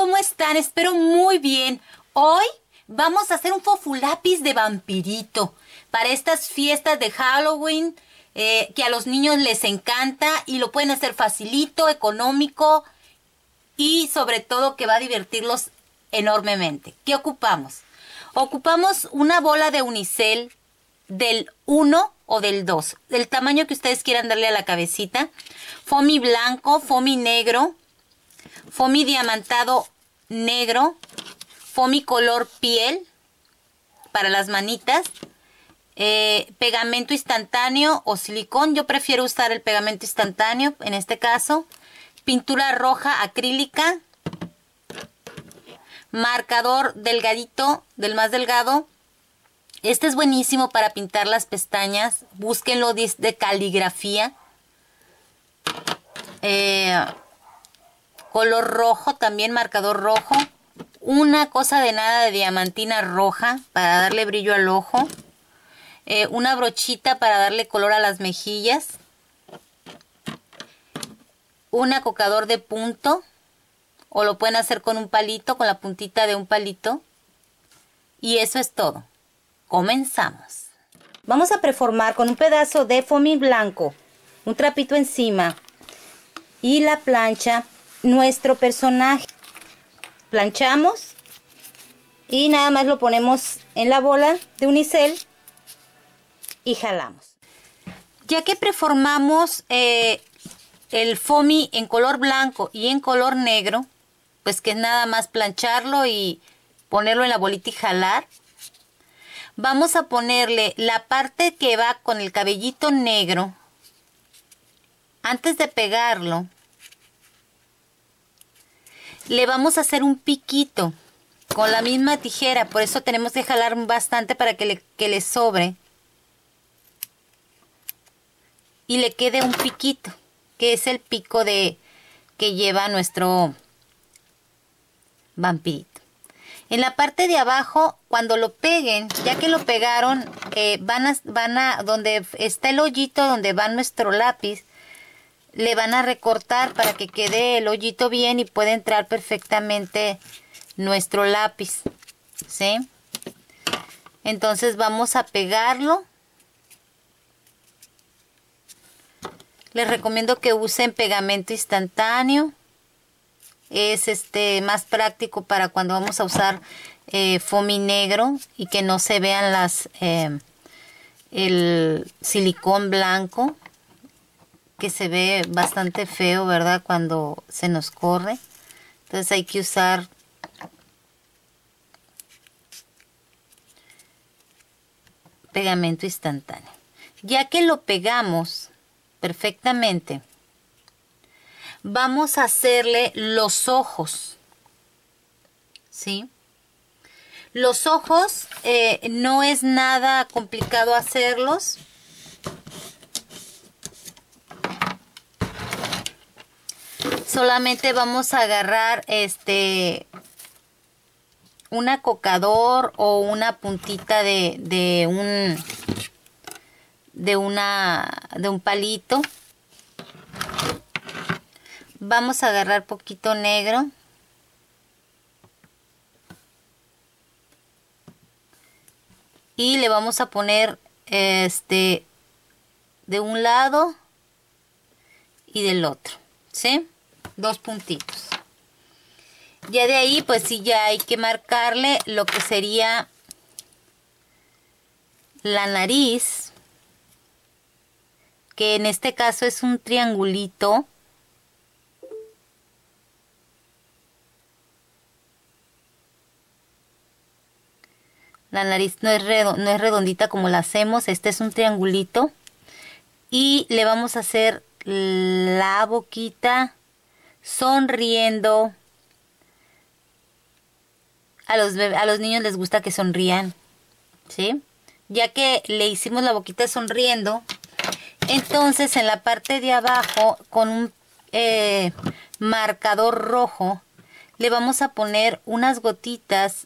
¿cómo están? Espero muy bien. Hoy vamos a hacer un fofulápiz de vampirito para estas fiestas de Halloween que a los niños les encanta y lo pueden hacer facilito, económico y sobre todo que va a divertirlos enormemente. ¿Qué ocupamos? Ocupamos una bola de unicel del 1 o del 2, del tamaño que ustedes quieran darle a la cabecita, foamy blanco, foamy negro, foamy diamantado negro, foamy color piel para las manitas, pegamento instantáneo o silicón. Yo prefiero usar el pegamento instantáneo en este caso, pintura roja acrílica, marcador delgadito, del más delgado. Este es buenísimo para pintar las pestañas, búsquenlo de caligrafía. Color rojo, también marcador rojo. Una cosa de nada de diamantina roja para darle brillo al ojo. Una brochita para darle color a las mejillas. Un acocador de punto. O lo pueden hacer con un palito, con la puntita de un palito. Y eso es todo. Comenzamos. Vamos a preformar con un pedazo de foamy blanco, un trapito encima y la plancha nuestro personaje. Planchamos y nada más lo ponemos en la bola de unicel y jalamos. Ya que preformamos el foamy en color blanco y en color negro, pues que es nada más plancharlo y ponerlo en la bolita y jalar. Vamos a ponerle la parte que va con el cabellito negro. Antes de pegarlo, le vamos a hacer un piquito con la misma tijera. Por eso tenemos que jalar bastante para que le sobre. Y le quede un piquito, que es el pico que lleva nuestro vampirito. En la parte de abajo, cuando lo peguen, ya que lo pegaron, van a donde está el hoyito donde va nuestro lápiz, le van a recortar para que quede el hoyito bien y pueda entrar perfectamente nuestro lápiz, ¿sí? Entonces vamos a pegarlo. Les recomiendo que usen pegamento instantáneo. Es más práctico para cuando vamos a usar foamy negro y que no se vean el silicón blanco, que se ve bastante feo, ¿verdad? Cuando se nos corre. Entonces hay que usar pegamento instantáneo. Ya que lo pegamos perfectamente, vamos a hacerle los ojos, ¿sí? Los ojos no es nada complicado hacerlos. Solamente vamos a agarrar un acocador o una puntita de un palito. Vamos a agarrar poquito negro. Y le vamos a poner de un lado y del otro, ¿sí? Dos puntitos. Ya de ahí, pues sí, ya hay que marcarle lo que sería la nariz, que en este caso es un triangulito. La nariz no es redondita como la hacemos, este es un triangulito. Y le vamos a hacer la boquita sonriendo. A los niños les gusta que sonrían, ¿sí? Ya que le hicimos la boquita sonriendo, entonces en la parte de abajo con un marcador rojo le vamos a poner unas gotitas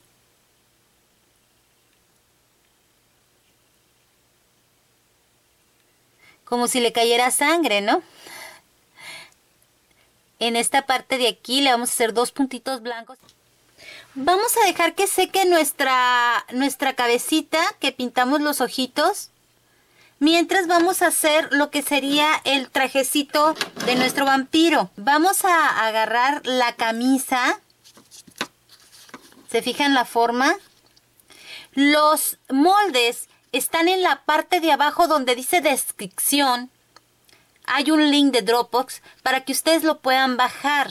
como si le cayera sangre, ¿no? En esta parte de aquí le vamos a hacer 2 puntitos blancos. Vamos a dejar que seque nuestra cabecita, que pintamos los ojitos. Mientras vamos a hacer lo que sería el trajecito de nuestro vampiro. Vamos a agarrar la camisa. ¿Se fijan la forma? Los moldes están en la parte de abajo donde dice descripción. Hay un link de Dropbox para que ustedes lo puedan bajar.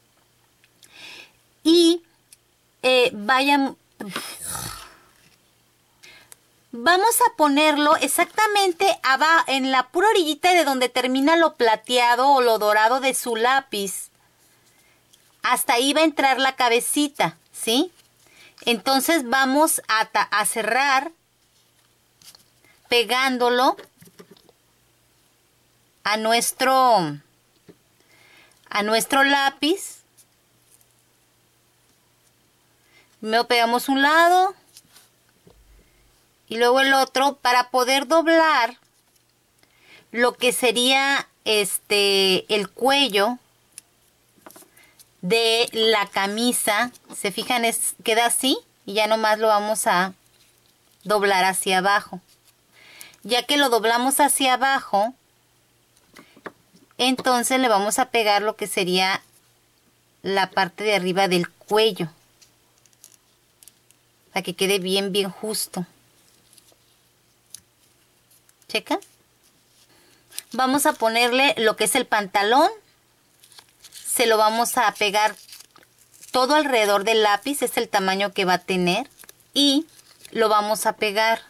Y vamos a ponerlo exactamente abajo, en la pura orillita de donde termina lo plateado o lo dorado de su lápiz. Hasta ahí va a entrar la cabecita, ¿sí? Entonces vamos a cerrar pegándolo a nuestro lápiz. Primero pegamos un lado y luego el otro para poder doblar lo que sería el cuello de la camisa. Se fijan, queda así y ya nomás lo vamos a doblar hacia abajo. Ya que lo doblamos hacia abajo, entonces le vamos a pegar lo que sería la parte de arriba del cuello, para que quede bien justo. ¿Checan? Vamos a ponerle lo que es el pantalón. Se lo vamos a pegar todo alrededor del lápiz. Es el tamaño que va a tener. Y lo vamos a pegar.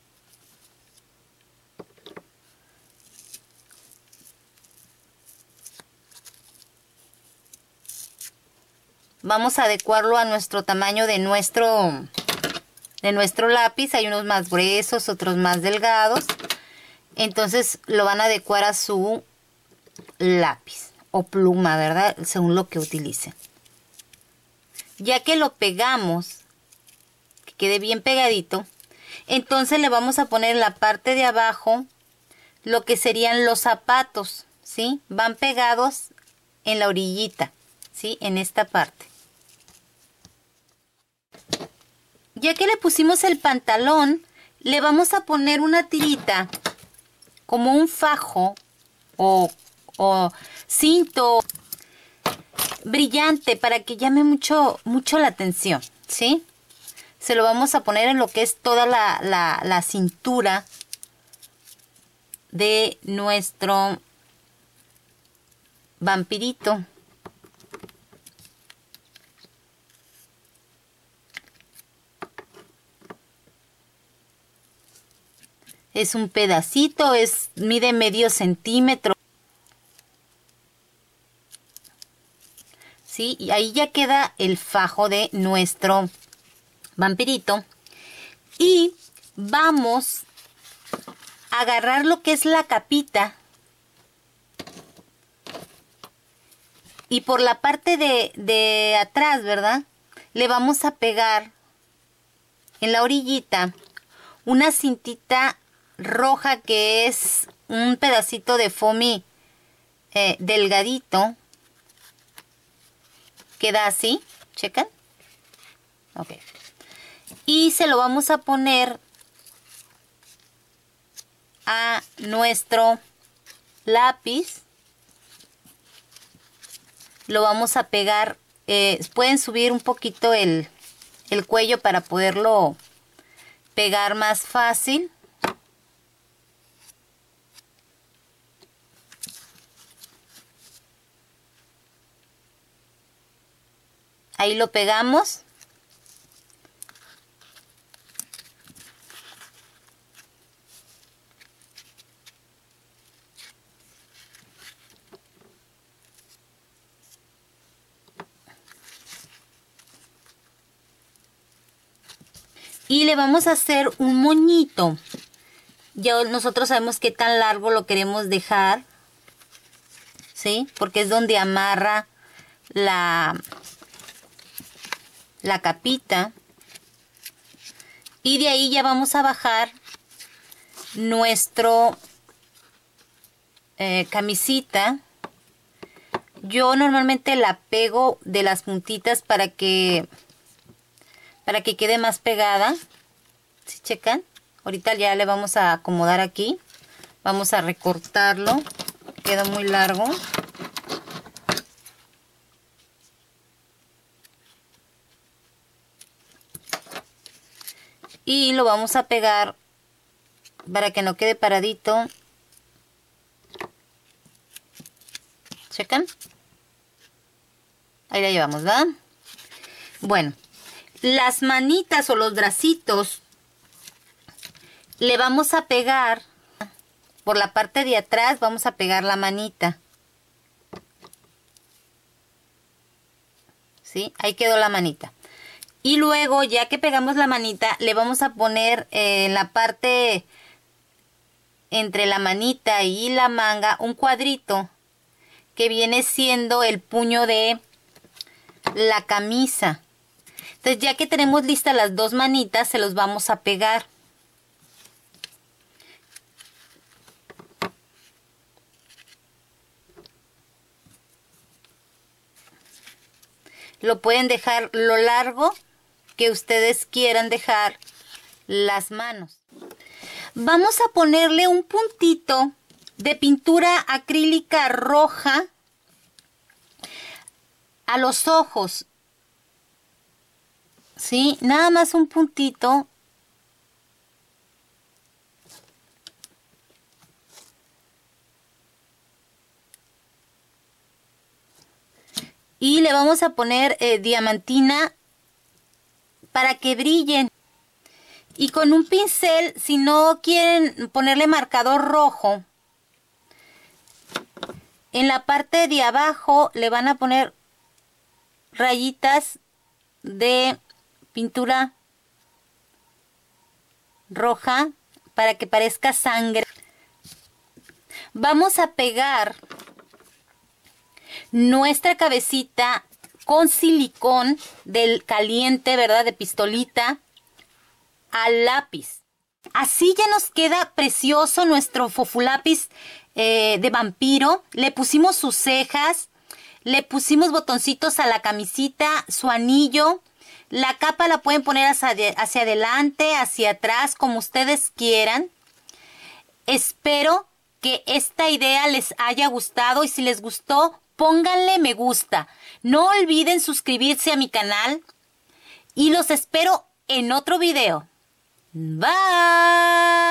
Vamos a adecuarlo a nuestro tamaño de nuestro lápiz. Hay unos más gruesos, otros más delgados. Entonces lo van a adecuar a su lápiz o pluma, ¿verdad? Según lo que utilicen. Ya que lo pegamos, que quede bien pegadito, entonces le vamos a poner en la parte de abajo lo que serían los zapatos, ¿sí? Van pegados en la orillita, ¿sí? En esta parte. Ya que le pusimos el pantalón, le vamos a poner una tirita, como un fajo o cinto brillante para que llame mucho la atención, ¿sí? Se lo vamos a poner en lo que es toda la cintura de nuestro vampirito. Es un pedacito, mide medio centímetro. ¿Sí? Y ahí ya queda el fajo de nuestro vampirito. Y vamos a agarrar lo que es la capita. Y por la parte de atrás, ¿verdad? Le vamos a pegar en la orillita una cintita roja que es un pedacito de foamy delgadito. Queda así, ¿checan? Ok. Y se lo vamos a poner a nuestro lápiz. Lo vamos a pegar. Pueden subir un poquito el cuello para poderlo pegar más fácil. Ahí lo pegamos. Y le vamos a hacer un moñito. Ya nosotros sabemos qué tan largo lo queremos dejar, ¿sí? Porque es donde amarra la capita. Y de ahí ya vamos a bajar nuestro camisita. Yo normalmente la pego de las puntitas para que quede más pegada. ¿Sí checan? Ahorita ya le vamos a acomodar aquí. Vamos a recortarlo. Queda muy largo. Y lo vamos a pegar para que no quede paradito. ¿Checan? Ahí la llevamos, ¿verdad? Bueno, las manitas o los bracitos le vamos a pegar por la parte de atrás, vamos a pegar la manita. ¿Sí? Ahí quedó la manita. Y luego, ya que pegamos la manita, le vamos a poner en la parte entre la manita y la manga un cuadrito que viene siendo el puño de la camisa. Entonces, ya que tenemos listas las dos manitas, se los vamos a pegar. Lo pueden dejar lo largo que ustedes quieran dejar las manos. Vamos a ponerle un puntito de pintura acrílica roja a los ojos. ¿Sí? Nada más un puntito. Y le vamos a poner diamantina para que brillen. Y con un pincel, si no quieren ponerle marcador rojo, en la parte de abajo le van a poner rayitas de pintura roja para que parezca sangre. Vamos a pegar nuestra cabecita con silicón del caliente, ¿verdad? De pistolita al lápiz. Así ya nos queda precioso nuestro fofulápiz de vampiro. Le pusimos sus cejas, le pusimos botoncitos a la camisita, su anillo. La capa la pueden poner hacia adelante, hacia atrás, como ustedes quieran. Espero que esta idea les haya gustado y si les gustó, pónganle me gusta. No olviden suscribirse a mi canal y los espero en otro video. Bye.